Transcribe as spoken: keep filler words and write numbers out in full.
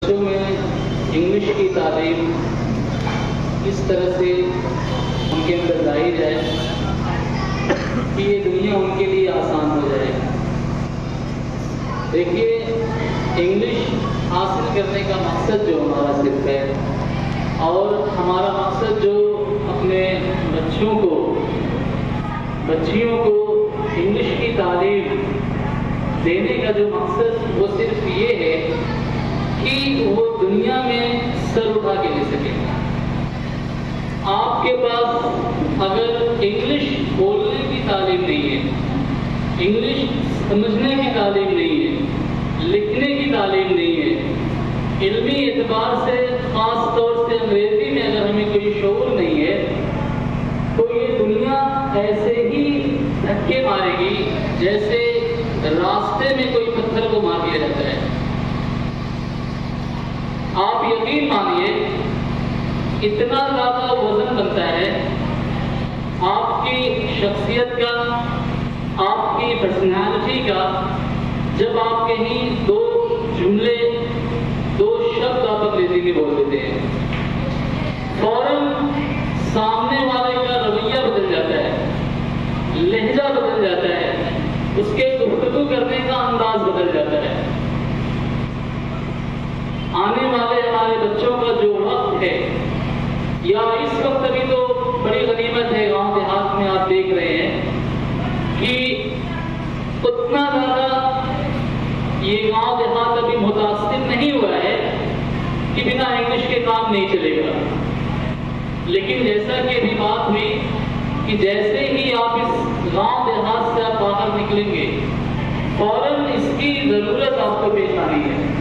बच्चों में इंग्लिश की तालीम इस तरह से उनके अंदर लाई जाए कि ये दुनिया उनके लिए आसान हो जाए। देखिए, इंग्लिश हासिल करने का मकसद जो हमारा सिर्फ है और हमारा मकसद जो अपने बच्चों को बच्चियों को इंग्लिश की तालीम देने का जो मकसद वो सिर्फ ये है कि वो दुनिया में सर उठा के ले सके। आपके पास अगर इंग्लिश बोलने की तालीम नहीं है, इंग्लिश समझने की तालीम नहीं है, लिखने की तालीम नहीं है, इल्मी एतबार से खास तौर से अंग्रेजी में अगर हमें कोई शऊर नहीं है, तो ये दुनिया ऐसे ही धक्के मारेगी जैसे रास्ते में कोई पत्थर को मार दिया जाता है। आप यकीन मानिए, इतना ज्यादा वजन बनता है आपकी शख्सियत का, आपकी पर्सनालिटी का, जब आप कहीं दो जुमले दो शब्द आप अंग्रेजी में बोल देते हैं, फौरन सामने वाले का रवैया बदल जाता है, लहजा बदल जाता है, उसके गुफ्तगू करने का अंदाज बदल जाता है। आने वाले हमारे बच्चों का जो वक्त है, या इस वक्त अभी तो बड़ी गनीमत है, गांव देहात में आप देख रहे हैं कि उतना ज्यादा ये गांव देहात अभी मुतासिर नहीं हुआ है कि बिना इंग्लिश के काम नहीं चलेगा। लेकिन जैसा कि अभी बात हुई कि जैसे ही आप इस गांव देहात से आप बाहर निकलेंगे, फौरन इसकी जरूरत आपको पेश आनी है।